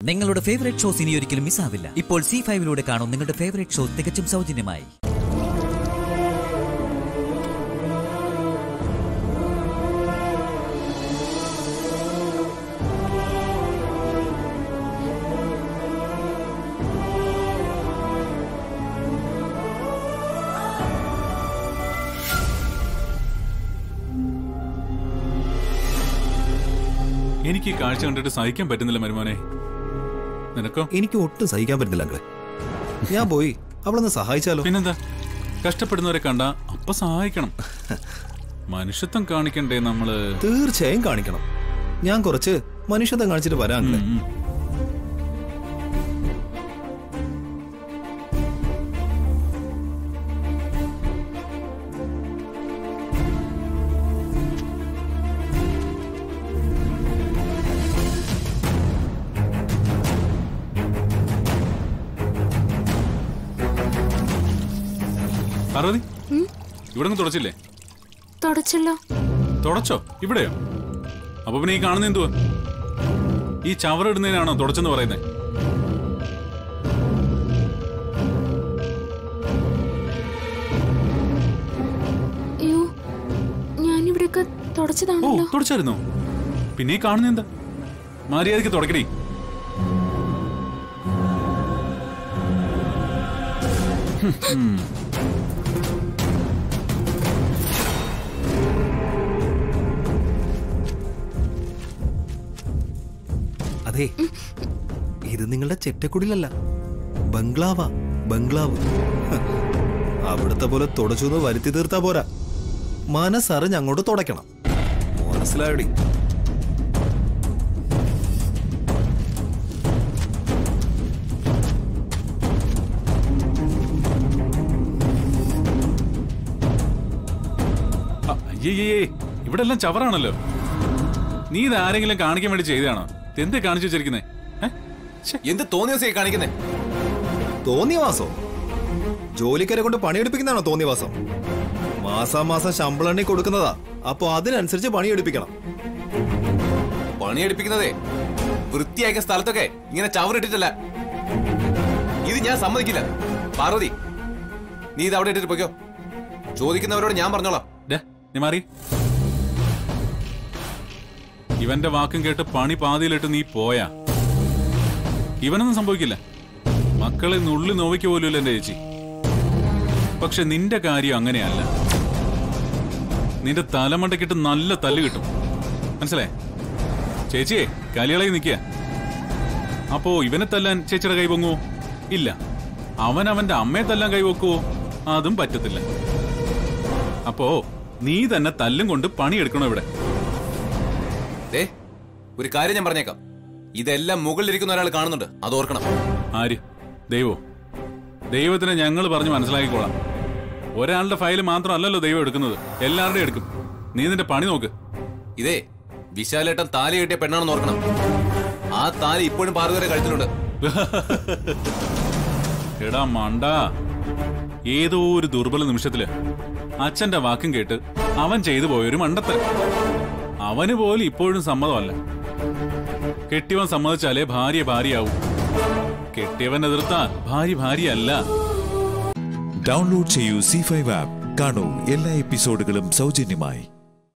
നിങ്ങളുടെ favourite shows ഇനി ഒരിക്കലും മിസ്സാവില്ല. ഇപ്പോൾ C5 കാണും നിങ്ങളുടെ ഫേവറേറ്റ് ഷോ തികച്ചും സൗജന്യമായി. എനിക്ക് ഈ കാഴ്ച കണ്ടിട്ട് സഹിക്കാൻ പറ്റുന്നില്ല മരുമോനെ. നിനക്കോ? എനിക്ക് ഒട്ടും സഹിക്കാൻ പറ്റുന്നില്ല അങ്കിളെ. ഞാൻ പോയി അവളൊന്ന് സഹായിച്ചാലോ? പിന്നെന്താ, കഷ്ടപ്പെടുന്നവരെ കണ്ട അപ്പൊ സഹായിക്കണം. മനുഷ്യത്വം കാണിക്കണ്ടേ നമ്മള്? തീർച്ചയായും കാണിക്കണം. ഞാൻ കുറച്ച് മനുഷ്യത്വം കാണിച്ചിട്ട് വരാം അങ്കിളെ. പാർവതി, ഇവിടെ തുടച്ചില്ലേ? തുടച്ചല്ലോ. തുടച്ചോ? ഇവിടെയോ? അപ്പൊ പിന്നെ ഈ കാണുന്ന എന്തുവാ? ഈ ചവറിടുന്നതിനാണോ തുടച്ചെന്ന് പറയുന്നേ? അയ്യോ, ഞാനിവിടെയൊക്കെ തുടച്ചതാണല്ലോ. ഓ, തുടച്ചായിരുന്നോ? പിന്നെ ഈ കാണുന്ന എന്താ? മര്യാദയ്ക്ക് തുടക്കണേ. അതെ, ഇത് നിങ്ങളുടെ ചെറ്റക്കുടിലല്ല, ബംഗ്ലാവാ. ബംഗ്ലാവ്. അവിടുത്തെ പോലെ തുടച്ചൊന്ന് വരുത്തി തീർത്താ പോരാ, മനസ്സറിഞ്ഞ് അങ്ങോട്ട് തുടയ്ക്കണം. മനസ്സിലായടി? അയ്യേ, ഇവിടെ എല്ലാം ചവറാണല്ലോ. നീ ഇത് ആരെങ്കിലും കാണിക്കാൻ വേണ്ടി ചെയ്തതാണോ? എന്ത് കാണിച്ചു വെച്ചിരിക്കുന്നേ? എന്ത് തോന്നിയവാസേ കാണിക്കുന്നേ? തോന്നിയവാസോ? ജോലിക്കാരെ കൊണ്ട് പണിയെടുപ്പിക്കുന്നതാണോ തോന്നിയവാസം? മാസാമാസം ശമ്പളം എണ്ണി കൊടുക്കുന്നതാ. അപ്പൊ അതിനനുസരിച്ച് പണിയെടുപ്പിക്കണം. പണിയെടുപ്പിക്കുന്നതേ വൃത്തിയാക്കിയ സ്ഥലത്തൊക്കെ ഇങ്ങനെ ചവറിട്ടിട്ടല്ല. ഇത് ഞാൻ സമ്മതിക്കില്ല. പാർവതി, നീ ഇത് അവിടെ ഇട്ടിട്ട് പോയിക്കോ. ചോദിക്കുന്നവരോട് ഞാൻ പറഞ്ഞോളാം. നീ മാറി. ഇവന്റെ വാക്കും കേട്ട് പണി പാതിയിലിട്ട് നീ പോയാ ഇവനൊന്നും സംഭവിക്കില്ല. മക്കളെ നുള്ളി നോവിക്ക് പോലുമില്ല എന്റെ ചേച്ചി. പക്ഷെ നിന്റെ കാര്യം അങ്ങനെയല്ല. നിന്റെ തലമണ്ടക്കിട്ട് നല്ല തല്ല് കിട്ടും. മനസ്സിലായേ? ചേച്ചിയെ കലികളായി നിൽക്കുക. അപ്പോ ഇവനെ തല്ലാൻ ചേച്ചിയുടെ കൈ പൊങ്ങുവോ? ഇല്ല. അവന്റെ അമ്മയെ തല്ലാൻ കൈവെക്കുവോ? അതും പറ്റത്തില്ല. അപ്പോ നീ തന്നെ തല്ലും കൊണ്ട് പണിയെടുക്കണോ ഇവിടെ? ഒരു കാര്യം ഞാൻ പറഞ്ഞേക്കാം. ഇതെല്ലാം മുകളിലിരിക്കുന്ന ഒരാൾ കാണുന്നുണ്ട്, അത് ഓർക്കണം. ആര്? ദൈവോ? ദൈവത്തിന് ഞങ്ങൾ പറഞ്ഞ് മനസ്സിലാക്കിക്കോളാം. ഒരാളുടെ ഫയൽ മാത്രമല്ലല്ലോ ദൈവം എടുക്കുന്നത്, എല്ലാവരുടെയും എടുക്കും. നീ നിന്റെ പണി നോക്ക്. ഇതേ വിശാലേട്ടൻ താലി കെട്ടിയ പെണ്ണാണെന്ന് ഓർക്കണം. ആ താലി ഇപ്പോഴും പാർവതിയുടെ കഴുത്തിലുണ്ട്. എടാ മണ്ടാ, ഏതോ ഒരു ദുർബല നിമിഷത്തില് അച്ഛന്റെ വാക്കും കേട്ട് അവൻ ചെയ്തു പോയൊരു മണ്ടത്തരം. അവന് പോലും ഇപ്പോഴും സമ്മതമല്ല. കെട്ടിയവൻ സമ്മതിച്ചാലേ ഭാര്യ ഭാര്യയാവും. കെട്ടിയവൻ എതിർത്താൽ ഭാര്യ ഭാര്യയല്ല. ഡൗൺലോഡ് ചെയ്യൂ C5 ആപ്പ്. കാണൂ എല്ലാ എപ്പിസോഡുകളും സൗജന്യമായി.